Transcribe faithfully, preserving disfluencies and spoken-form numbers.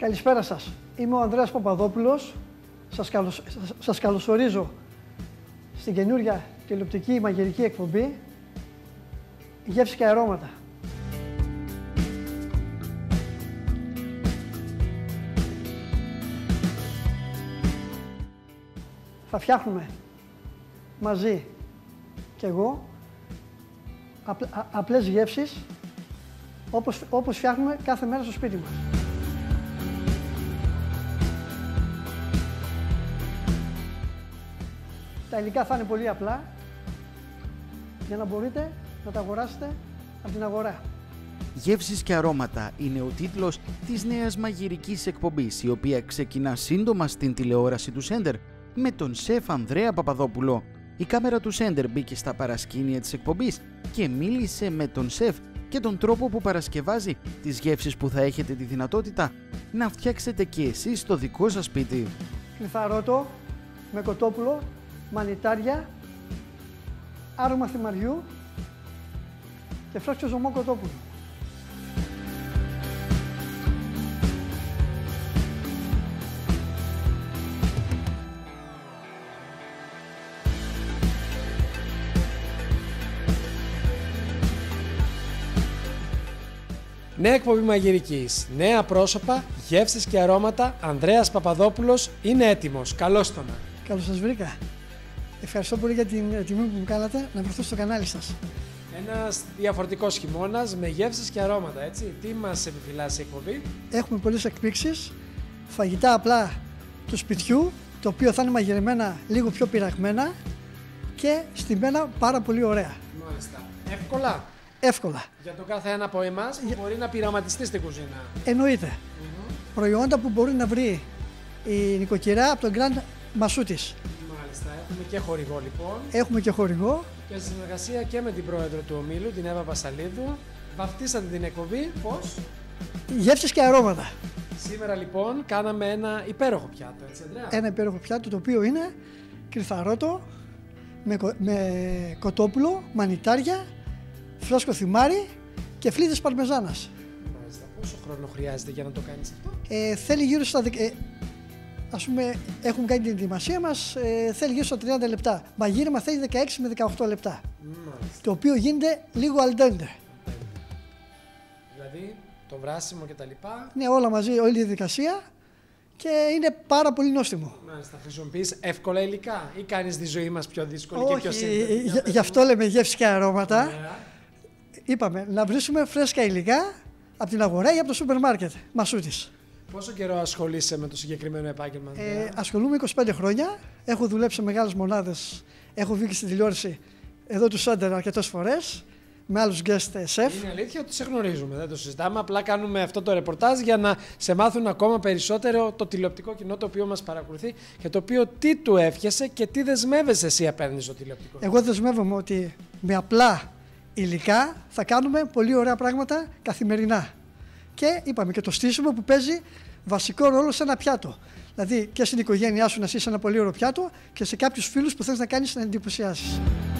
Καλησπέρα σας. Είμαι ο Ανδρέας Παπαδόπουλος. Σας, καλωσ... σας καλωσορίζω στην καινούρια τηλεοπτική μαγειρική εκπομπή Γεύσεις και Αρώματα. Θα φτιάχνουμε μαζί και εγώ απλ... α... απλές γεύσεις όπως... όπως φτιάχνουμε κάθε μέρα στο σπίτι μας. Τα υλικά θα είναι πολύ απλά για να μπορείτε να τα αγοράσετε από την αγορά. Γεύσεις και αρώματα είναι ο τίτλος της νέας μαγειρικής εκπομπής, η οποία ξεκινά σύντομα στην τηλεόραση του Σέντερ με τον σεφ Ανδρέα Παπαδόπουλο. Η κάμερα του Σέντερ μπήκε στα παρασκήνια της εκπομπής και μίλησε με τον σεφ και τον τρόπο που παρασκευάζει τις γεύσεις που θα έχετε τη δυνατότητα να φτιάξετε και εσείς στο δικό σας σπίτι. Κλιθαρότο με κοτόπουλο, μανιτάρια, άρωμα θυμαριού και φρέσκο ζωμό κοτόπουλο. Νέα εκπομπή μαγειρικής, νέα πρόσωπα, γεύσεις και αρώματα. Ανδρέας Παπαδόπουλος είναι έτοιμος. Καλώς τον. Καλώς σας βρήκα. Ευχαριστώ πολύ για την τιμή που μου κάνατε να βρεθώ στο κανάλι σας. Ένας διαφορετικός χειμώνας με γεύσεις και αρώματα, έτσι. Τι μας επιφυλάσσει η εκπομπή? Έχουμε πολλές εκπλήξεις, φαγητά απλά του σπιτιού, το οποίο θα είναι μαγειρεμένα λίγο πιο πειραγμένα και στημένα πάρα πολύ ωραία. Μάλιστα. Εύκολα. Εύκολα. Για το κάθε ένα από εμάς που για... μπορεί να πειραματιστεί στην κουζίνα. Εννοείται. Mm-hmm. Προϊόντα που μπορεί να βρει η νοικοκυρά από τον Grand Μασούτης. Μάλιστα. Έχουμε και χορηγό λοιπόν. Έχουμε και χορηγό. Και στη συνεργασία και με την πρόεδρο του ομίλου, την Εύα Πασαλίδου. Βαφτίσατε την εκπομπή πώς? Γεύσεις και αρώματα. Σήμερα λοιπόν κάναμε ένα υπέροχο πιάτο, έτσι Ανδρέα? Ένα υπέροχο πιάτο το οποίο είναι κρυθαρότο με, με κοτόπουλο, μανιτάρια, φρέσκο θυμάρι και φλίδες παρμεζάνας. Μάλιστα. Πόσο χρόνο χρειάζεται για να το κάνεις αυτό? Ε, θέλει γύρω στα... Ε, ας πούμε, έχουμε κάνει την ετοιμασία μας, ε, θέλει γύρω στα τριάντα λεπτά. Μαγείρεμα θέλει δεκαέξι με δεκαοκτώ λεπτά. Μάλιστα. Το οποίο γίνεται λίγο al dente. Δηλαδή, το βράσιμο και τα λοιπά. Ναι, όλα μαζί, όλη η διαδικασία και είναι πάρα πολύ νόστιμο. Μάλιστα. Χρησιμοποιείς εύκολα υλικά ή κάνεις τη ζωή μας πιο δύσκολη? Όχι, και πιο σύντομη? γι' γι' αυτό λέμε γεύσεις και αρώματα. Yeah. Είπαμε να βρίσκουμε φρέσκα υλικά από την αγορά ή από το σούπερ μάρκετ Μασούτης. Πόσο καιρό ασχολείσαι με το συγκεκριμένο επάγγελμα? Ε, ασχολούμαι είκοσι πέντε χρόνια. Έχω δουλέψει σε μεγάλες μονάδες. Έχω βγει και στην τηλεόραση εδώ του Σέντερ αρκετές φορές με άλλους guest chef. Είναι αλήθεια ότι σε γνωρίζουμε, δεν το συζητάμε. Απλά κάνουμε αυτό το ρεπορτάζ για να σε μάθουν ακόμα περισσότερο το τηλεοπτικό κοινό το οποίο μας παρακολουθεί και το οποίο τι του εύχεσαι και τι δεσμεύεσαι εσύ απέναντι στο τηλεοπτικό. Εγώ δεσμεύομαι ότι με απλά υλικά θα κάνουμε πολύ ωραία πράγματα καθημερινά. Και είπαμε και το στήσιμο που παίζει βασικό ρόλο σε ένα πιάτο. Δηλαδή και στην οικογένειά σου να είσαι ένα πολύ ωραίο πιάτο και σε κάποιους φίλους που θέλεις να κάνεις να εντυπωσιάσεις.